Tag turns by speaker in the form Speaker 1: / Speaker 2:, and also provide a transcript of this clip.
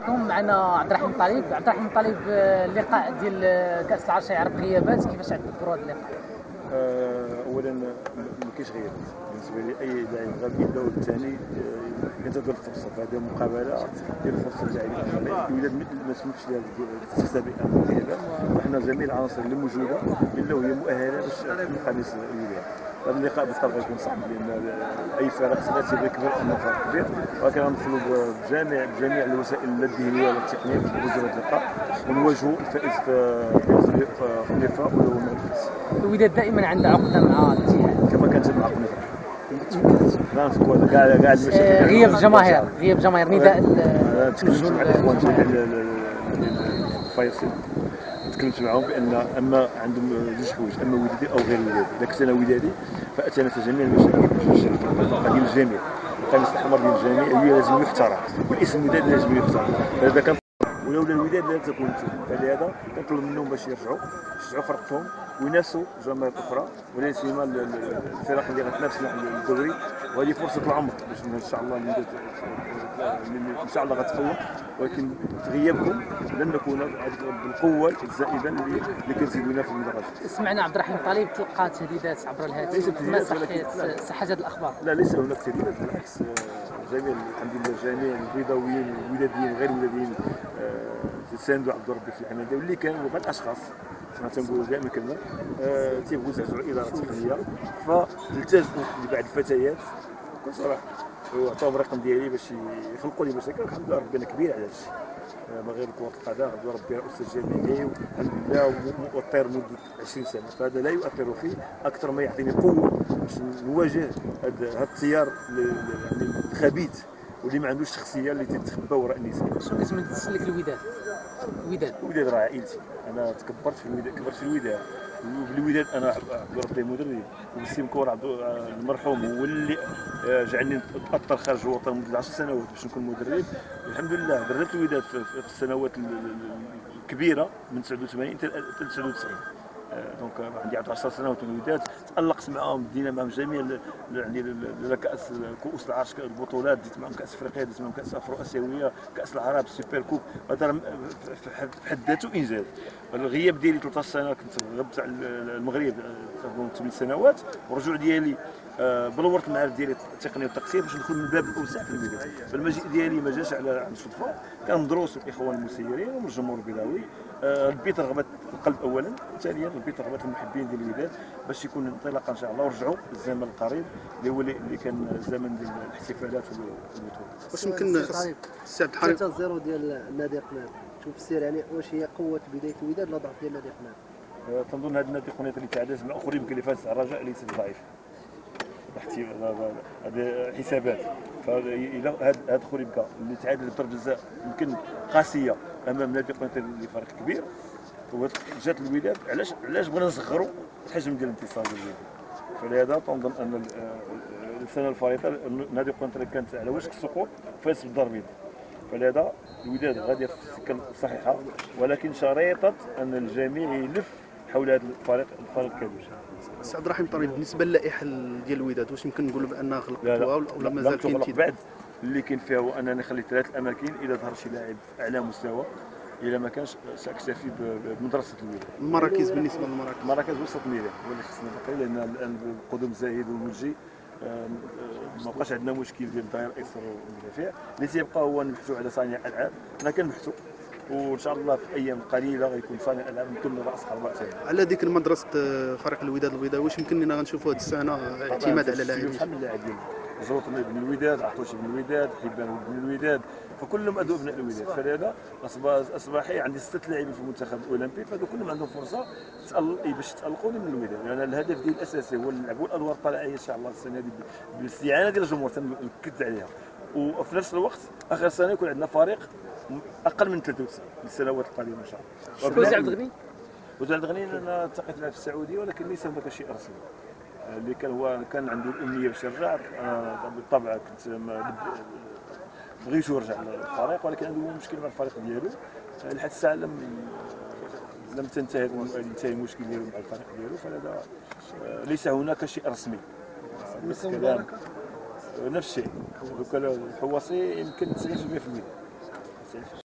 Speaker 1: عليكم. معنا عبد الرحيم طالب. اللقاء ديال كأس العرش يعرف غيابات، كيفاش تعتبروا هذا اللقاء؟
Speaker 2: اولا ما كاينش غيابات بالنسبه لي. اي لاعب غادي يبدا والثاني كتعطي الفرصه، فهذه مقابله ديال فرصه للاعب الوداد ما سمحش لها تستخدم الغيابات، وحنا جميع العناصر اللي موجوده الا وهي مؤهله باش تحمل قميص الوداد. هذا اللقاء بالطبع غيكون صعب، لان اي فرق تبغي كبر انه فرق كبير، ولكن غندخلوا بجميع الوسائل الذهنيه والتقنيه باش نفوزوا بهذا اللقاء ونواجهوا الفائز في النفاق ولو المغرب.
Speaker 1: الوداد دائما عنده عقده مع الاتحاد
Speaker 2: كما كانت مع قنيطره. لا نفكوا كاع المشاكل.
Speaker 1: غياب الجماهير نداء
Speaker 2: تكلمت مع الاخوان جميع الفيصل، تكلمت معهم بان اما عندهم جوج حوايج، اما ودادي او غير ودادي. اذا كنت انا ودادي فاتنافى جميع المشاكل ديال الجميع. القميص الاحمر ديال الجميع هي لازم يحترم، والاسم الوداد لازم يحترم. فهذا كان ولولا الوداد لا تكون تما. فلهذا كنطلب منهم باش يشجعوا فرقتهم وينافسوا جماهير اخرى، ولا سيما الفرق اللي غتنافس الدوري. وهذه فرصه العمر باش ان شاء الله الوداد ان شاء الله غتفوق، ولكن غيابكم لن نكون بالقوه الزائده اللي كنزيدونا في المدرج.
Speaker 1: سمعنا عبد الرحيم طالب تلقى تهديدات عبر الهاتف، ما صحة هذه الاخبار؟
Speaker 2: لا، ليس هناك تهديدات، بالعكس. جميع الحمد لله جميع البيضاويين الوداديين غير الوداديين تساندوا عبد ربي في الحماده، واللي كان وبعض الاشخاص كما تنقولوا دائما كلمه تيبغوا يزعزعوا الاداره التقنيه، فالتجؤوا لبعض الفتيات بكل صراحه وعطاهم الرقم ديالي باش يخلقوا لي مشاكل. الحمد لله ربي انا كبير على هادشي، ما غير كره القدم. عبد ربي استاذ جامعي والحمد لله مؤطر مده 20 سنه، فهذا لا يؤثر فيه اكثر ما يعطيني قوه باش نواجه هذا التيار يعني الخبيث واللي ما عندوش شخصيه، اللي تتخبى وراء النساء.
Speaker 1: شنو كتمنى تسلك الوداد؟
Speaker 2: الوداد راه عائلتي، انا تكبرت في الوداد، كبرت في الوداد، وبالوداد انا عبد ربي مدرب، وبسيم كور المرحوم هو اللي جعلني نتاثر خارج الوطن مده 10 سنوات باش نكون مدرب. والحمد لله دربت الوداد في السنوات الكبيره من 89 حتى 99. دونك عندي 10 سنوات في الوداد، تالقت معاهم، دينا معاهم جميع يعني كؤوس العرش، البطولات، ديت معاهم كاس افريقيا، ديت معاهم كاس افرو اسيويه، كاس العرب، السوبر كوب. هذا في حد ذاته انجاز. الغياب ديالي 13 سنه كنت غبت على المغرب تقريبا 8 سنوات، والرجوع ديالي بلورت المعارف ديالي التقنيه والتقسيم باش ندخل من باب الاوسع في الوداد. فالمجيء ديالي ما جاش على الصدفه، كان مدروس الاخوان المسيرين ومن الجمهور البيضاوي. لبيت رغبه القلب اولا، ثانيا لبيت رغبه المحبين ديال الوداد باش يكون انطلاقه ان شاء الله ورجعوا للزمن القريب اللي كان الزمن ديال الاحتفالات والبطولات.
Speaker 3: واش يمكن السي عبد الحليم
Speaker 4: 3-0 ديال نادي قنيطره، شوف السير يعني واش هي قوه بدايه الوداد ولا ضعف ديال نادي قنيطره؟
Speaker 2: تنظن هذا النادي قنيطره اللي تعادل مع اخرين يمكن اللي فاز على الرجاء ليس ضعيف. هذه حسابات. فإذا هذا خريبكا اللي تعادل بضرب جزاء يمكن قاسيه امام نادي قنيطره اللي فريق كبير، وجات الوداد. علاش بغينا نصغروا الحجم ديال الانتصار ديال الوداد؟ فلهذا تنظن ان السنه الفارطه نادي قنيطره كانت على وشك السقوط، فاز بالضربين. فلهذا الوداد غادي في السكه الصحيحه، ولكن شريطه ان الجميع يلف حول هذا الفريق الكبير.
Speaker 3: السي عبد الرحيم طريف، بالنسبه للائحه ديال الوداد واش يمكن نقولوا بانها غلقتوها ولا مازال كاين امتداد؟
Speaker 2: بعد اللي كاين فيها هو انني خليت 3 اماكن، اذا ظهر شي لاعب اعلى مستوى، الا ما كانش ساكتفي بمدرسه الوداد.
Speaker 3: المراكز بالنسبه للمراكز،
Speaker 2: مراكز وسط الميدان هو اللي خصنا باقي، لان الان قدوم زاهد والمجي ما بقاش عندنا مشكل ديال الدائره الايسر والمدافع. اللي تيبقى هو نبحثوا على صانع العاب، حنا كنبحثوا، وان شاء الله في ايام قليله غيكون صانع العاب يكون راس حربه ثاني.
Speaker 3: على ذيك المدرسه فريق الوداد البيضاوي، واش يمكن لنا غنشوفوا هذه السنه اعتماد على لاعبين؟
Speaker 2: شحال من لاعبين، زروط بن الوداد، عطوشي بن الوداد، حبان بن الوداد، فكلهم ادوا ابناء الوداد. فلهذا اصبح عندي 6 لاعبين في المنتخب الاولمبي، فهذو كلهم عندهم فرصه باش يتالقوا من الوداد. لان يعني الهدف ديالي الاساسي هو نلعبوا الادوار الطلائعيه ان شاء الله السنه دي بالاستعانه ديال الجمهور، تنكد عليها. وفي نفس الوقت اخر سنه يكون عندنا فريق اقل من 93 للسنوات القادمه ان شاء الله.
Speaker 1: وزع عبد الغني؟
Speaker 2: وزع عبد الغني انا التقيت معه في السعوديه، ولكن ليس هناك شيء رسمي. اللي كان عنده الامنيه باش يرجع. بالطبع كنت بغيت يرجع للفريق، ولكن عنده مشكل مع الفريق ديالو لحد الساعه لم ينتهي المشكل ديالو مع الفريق ديالو. فهذا ليس هناك شيء رسمي. بس كلام نفس الشيء. الحواصي يمكن 90%